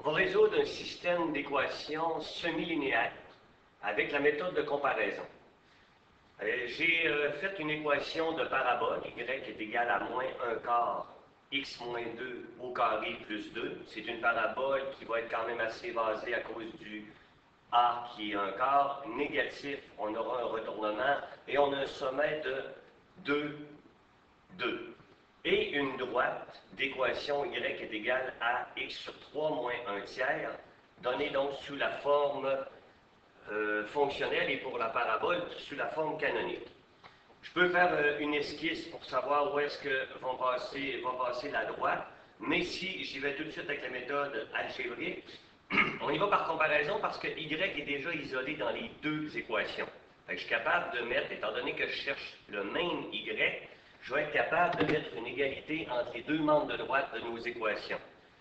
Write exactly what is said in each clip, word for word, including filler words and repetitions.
On va résoudre un système d'équations semi-linéaires avec la méthode de comparaison. Euh, J'ai euh, fait une équation de parabole, y est égale à moins un quart x moins deux au carré plus deux. C'est une parabole qui va être quand même assez basée à cause du a qui est un quart. Négatif, on aura un retournement et on a un sommet de deux, deux. Et une droite d'équation y est égale à x sur trois moins un tiers, donnée donc sous la forme euh, fonctionnelle et pour la parabole sous la forme canonique. Je peux faire euh, une esquisse pour savoir où est-ce que va passer, va passer la droite, mais si j'y vais tout de suite avec la méthode algébrique, on y va par comparaison parce que y est déjà isolé dans les deux équations. Fait que je suis capable de mettre, étant donné que je cherche le même y, je vais être capable de mettre une égalité entre les deux membres de droite de nos équations.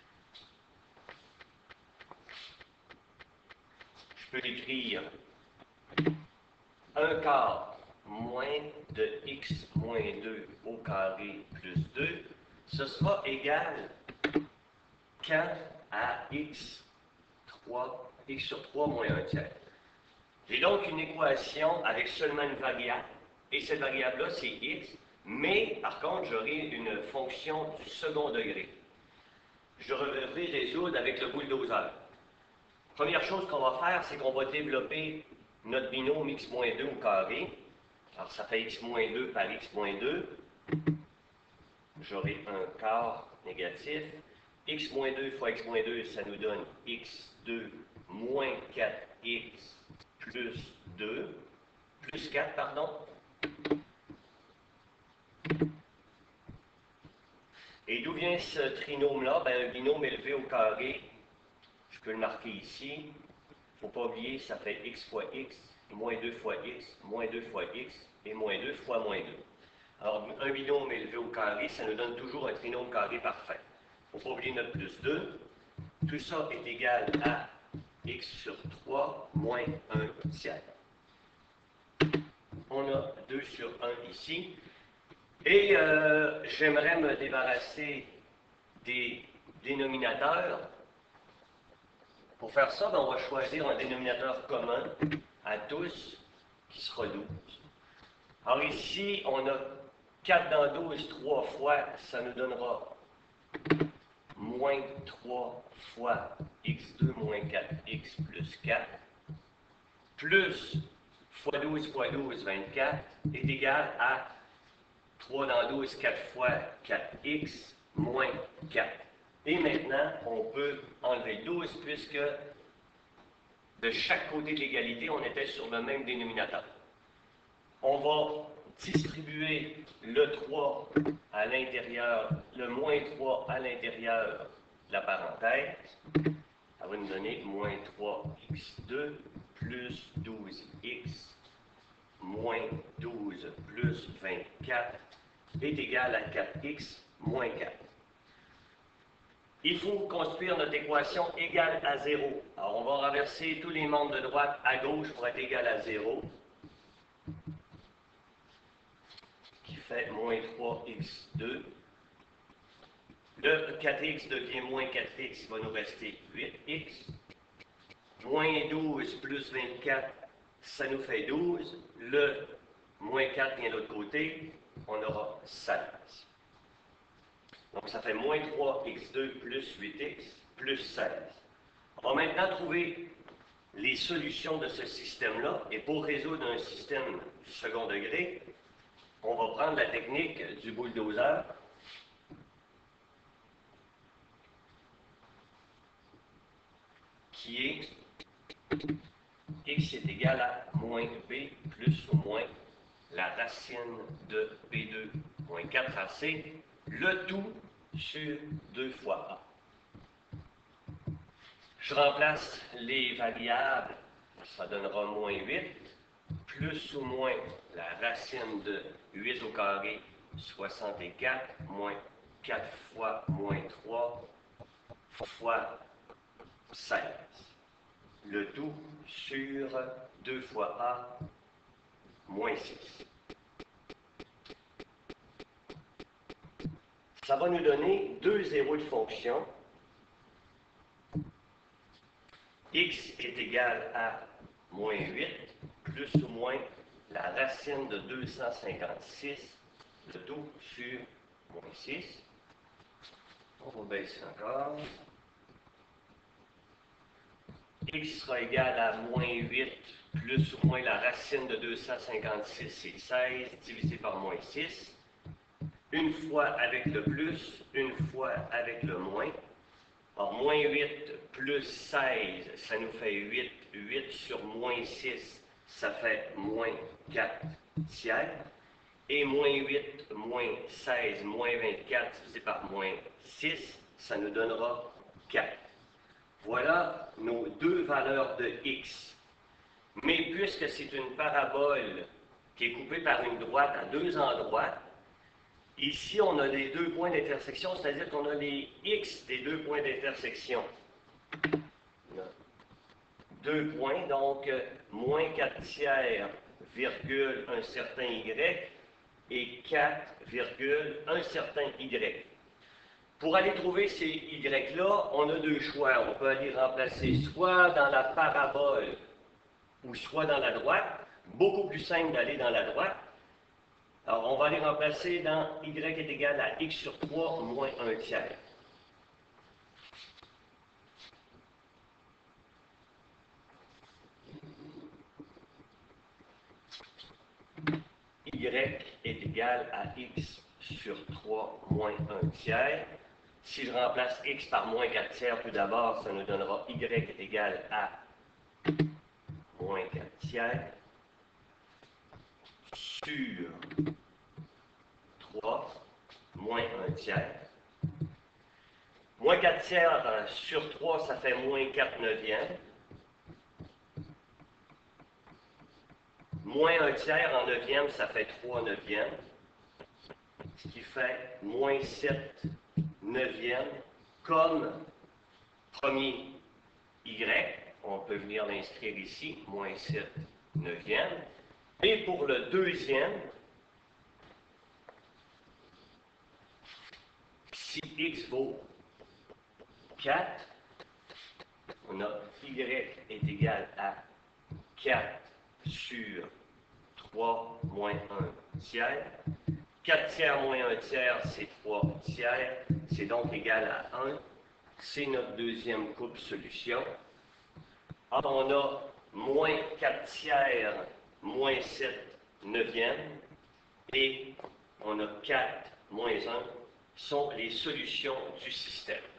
Je peux écrire un quart moins de x moins deux au carré plus deux, ce sera égal quatre à x, trois, x sur trois moins un tiers. J'ai donc une équation avec seulement une variable, et cette variable-là, c'est x, mais par contre, j'aurai une fonction du second degré. Je vais résoudre avec le bulldozer. Première chose qu'on va faire, c'est qu'on va développer notre binôme x moins deux au carré. Alors, ça fait x moins deux par x moins deux. J'aurai un quart négatif. X moins deux fois x moins deux, ça nous donne x deux moins quatre x plus deux, plus quatre, pardon. Et d'où vient ce trinôme-là? Ben, un binôme élevé au carré, je peux le marquer ici. Il ne faut pas oublier, ça fait x fois x, moins deux fois x, moins deux fois x, et moins deux fois moins deux. Alors, un binôme élevé au carré, ça nous donne toujours un trinôme carré parfait. Il ne faut pas oublier notre plus deux. Tout ça est égal à x sur trois moins un tiers. On a deux sur un ici. Et euh, j'aimerais me débarrasser des dénominateurs. Pour faire ça, ben, on va choisir un dénominateur commun à tous, qui sera douze. Alors ici, on a quatre dans douze, trois fois, ça nous donnera moins trois fois x deux moins quatre x plus quatre, plus fois douze fois douze, vingt-quatre, est égal à trois dans douze, quatre fois quatre x moins quatre. Et maintenant, on peut enlever douze puisque de chaque côté de l'égalité, on était sur le même dénominateur. On va distribuer le trois à l'intérieur, le moins trois à l'intérieur de la parenthèse. Ça va nous donner moins trois x deux plus douze x moins douze plus vingt-quatre est égal à quatre x moins quatre. Il faut construire notre équation égale à zéro. Alors, on va renverser tous les membres de droite à gauche pour être égal à zéro. Qui fait moins trois x deux. Le quatre x devient moins quatre x, il va nous rester huit x. Moins douze plus vingt-quatre, ça nous fait douze. Le moins quatre vient de l'autre côté, on aura seize. Donc, ça fait moins trois x deux plus huit x plus seize. On va maintenant trouver les solutions de ce système-là. Et pour résoudre un système du second degré, on va prendre la technique du bulldozer. Qui est x est égal à moins b plus ou moins la racine de b deux moins quatre a c, le tout sur deux fois a. Je remplace les variables, ça donnera moins huit, plus ou moins la racine de huit au carré, soixante-quatre, moins quatre fois moins trois, fois seize. Le tout sur deux fois a, moins six. Ça va nous donner deux zéros de fonction. x est égal à moins huit, plus ou moins la racine de deux cent cinquante-six, le tout sur moins six. On va baisser encore. X sera égal à moins huit, plus ou moins la racine de deux cent cinquante-six, c'est seize, divisé par moins six. Une fois avec le plus, une fois avec le moins. Alors, moins huit plus seize, ça nous fait huit. huit sur moins six, ça fait moins quatre tiers. Et moins huit, moins seize, moins vingt-quatre, divisé par moins six, ça nous donnera quatre. Voilà nos deux valeurs de x. Mais puisque c'est une parabole qui est coupée par une droite à deux endroits, ici on a les deux points d'intersection, c'est-à-dire qu'on a les x des deux points d'intersection. Deux points, donc moins quatre tiers, virgule, un certain y, et quatre, virgule, un certain y. Pour aller trouver ces y-là, on a deux choix. On peut aller remplacer soit dans la parabole ou soit dans la droite. Beaucoup plus simple d'aller dans la droite. Alors, on va aller remplacer dans y est égal à x sur trois moins un tiers. Y est égal à x sur trois moins un tiers. Si je remplace x par moins quatre tiers tout d'abord, ça nous donnera y est égal à moins quatre tiers sur trois moins un tiers. Moins quatre tiers sur trois, ça fait moins quatre neuvièmes. Moins un tiers en neuvième, ça fait trois neuvièmes. Ce qui fait moins sept neuvièmes comme premier y. On peut venir l'inscrire ici, moins sept neuvièmes. Et pour le deuxième, si x vaut quatre, on a y est égal à quatre sur trois moins un tiers. quatre tiers moins un tiers, c'est trois tiers. C'est donc égal à un. C'est notre deuxième couple solution. Alors, on a moins quatre tiers moins sept neuvièmes. Et on a quatre moins un sont les solutions du système.